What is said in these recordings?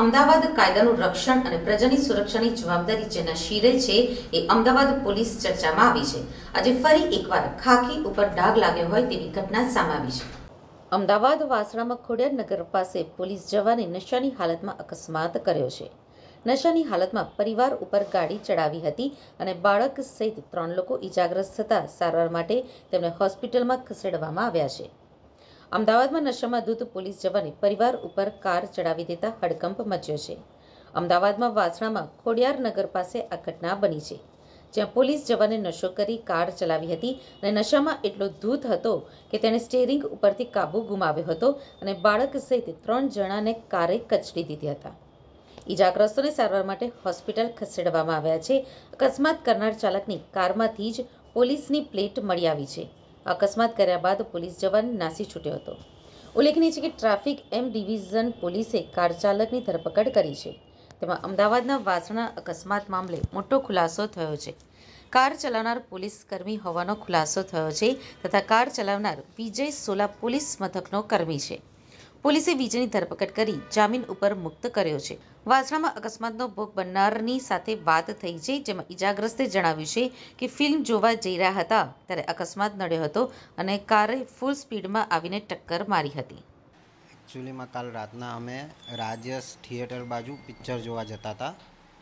અમદાવાદ કાયદાનું રક્ષણ અને પ્રજાની સુરક્ષાની જવાબદારી જેના શિરે છે એ અમદાવાદ પોલીસ ચર્ચામાં આવી છે। આજે ફરી એકવાર ખાકી ઉપર ડાઘ લાગ્યો હોય તેવી ઘટના સામે આવી છે। અમદાવાદ વાસણામાં ખોડિયાર નગર પાસે પોલીસ જવાને નશાની હાલતમાં અકસ્માત કર્યો છે। નશાની હાલતમાં પરિવાર ઉપર ગાડી ચડાવી હતી અને બાળક સહિત 3 લોકો ઈજાગ્રસ્ત થતા સારવાર માટે તેમને હોસ્પિટલમાં ખસેડવામાં આવ્યા છે। અમદાવાદમાં નશામાં ધૂત પોલીસ જવાને પરિવાર ઉપર કાર ચડાવી દેતા હડકંપ મચ્યો છે। અમદાવાદમાં વાસણામાં ખોડિયાર નગર પાસે આ ઘટના બની છે, જ્યાં પોલીસ જવાને નશો કરી કાર ચલાવી હતી અને નશામાં એટલો ધૂત હતો કે તેણે સ્ટીયરિંગ ઉપરથી કાબુ ગુમાવ્યો હતો અને બાળક સહિત 3 જણાને કારે કચડી દીધા હતા। ઈજાગ્રસ્તોને સારવાર માટે હોસ્પિટલ ખસેડવામાં આવ્યા છે। અકસ્માત કરનાર ચાલકની કારમાંથી જ પોલીસની પ્લેટ મળી આવી છે। અકસ્માત કર્યા બાદ પોલીસ જવાન નાસી છૂટ્યો હતો। ઉલ્લેખનીય છે કે ટ્રાફિક એમ ડિવિઝન પોલીસે કાર ચાલકની ધરપકડ કરી છે। તેમાં અમદાવાદના વાસણા અકસ્માત મામલે મોટો ખુલાસો થયો છે। કાર ચલાવનાર પોલીસ કર્મી હોવાનો ખુલાસો થયો છે તથા કાર ચલાવનાર વિજય સોલા પોલીસ મથકનો કર્મી છે। પોલીસે વિજયની ધરપકડ કરી જામીન ઉપર મુક્ત કર્યો છે। વાસણામાં અકસ્માતનો ભોગ બનનારની સાથે વાત થઈ છે, જેમાં ઈજાગ્રસ્તે જણાવ્યું છે કે ફિલ્મ જોવા જઈ રહ્યા હતા ત્યારે અકસ્માત નડ્યો હતો અને કારે ફૂલ સ્પીડમાં આવીને ટક્કર મારી હતી। એકચ્યુઅલીમાં કાલ રાતના અમે રાજ્યસ થિયેટર બાજુ પિક્ચર જોવા જતા હતા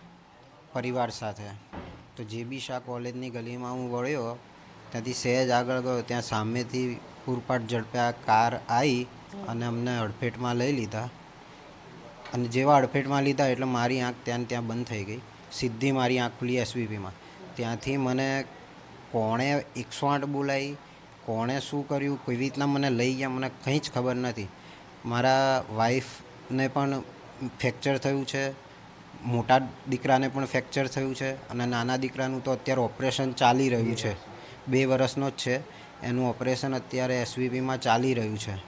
પરિવાર સાથે। તો જેબી શાહ કોલેજની ગલીમાં હું વળ્યો, ત્યાંથી સહેજ આગળ ગયો, ત્યાં સામેથી પૂરપાટ ઝડપે આ કાર આવી અને અમને અડફેટમાં લઈ લીધા। અને જેવા અડફેટમાં લીધા એટલે મારી આંખ ત્યાં બંધ થઈ ગઈ, સીધી મારી આંખ ખુલી એસવીપીમાં। ત્યાંથી મને કોણે 108 બોલાવી, કોણે શું કર્યું, કેવી રીતના મને લઈ ગયા મને કંઈ જ ખબર નથી। મારા વાઈફને પણ ફ્રેક્ચર થયું છે, મોટા દીકરાને પણ ફ્રેક્ચર થયું છે અને નાના દીકરાનું તો અત્યારે ઓપરેશન ચાલી રહ્યું છે, 2 વર્ષનો જ છે, એનું ઓપરેશન અત્યારે એસવીપીમાં ચાલી રહ્યું છે।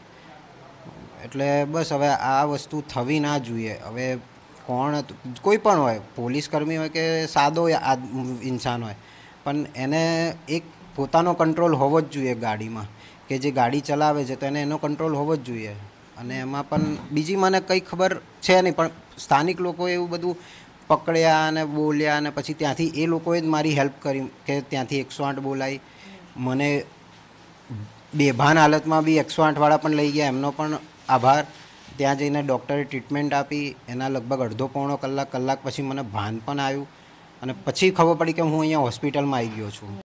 એટલે બસ હવે આ વસ્તુ થવી ના જોઈએ। હવે કોણ કોઈ પણ હોય, પોલીસ કર્મી હોય કે સાદો ઇન્સાન હોય, પણ એને એક પોતાનો કંટ્રોલ હોવો જ જોઈએ ગાડીમાં, કે જે ગાડી ચલાવે છે તો એને એનો કંટ્રોલ હોવો જ જોઈએ। અને એમાં પણ બીજી મને કંઈ ખબર છે નહીં, પણ સ્થાનિક લોકોએ એવું બધું પકડ્યા અને બોલ્યા અને પછી ત્યાંથી એ લોકોએ જ મારી હેલ્પ કરી કે ત્યાંથી 108 બોલાવી। મને બેભાન હાલતમાં બી 108વાળા પણ લઈ ગયા, એમનો પણ આભાર। ત્યાં જઈને ડૉક્ટરે ટ્રીટમેન્ટ આપી, એના લગભગ અડધો પોણો કલાક પછી મને ભાન પણ આવ્યું અને પછી ખબર પડી કે હું અહીંયા હોસ્પિટલમાં આવી ગયો છું।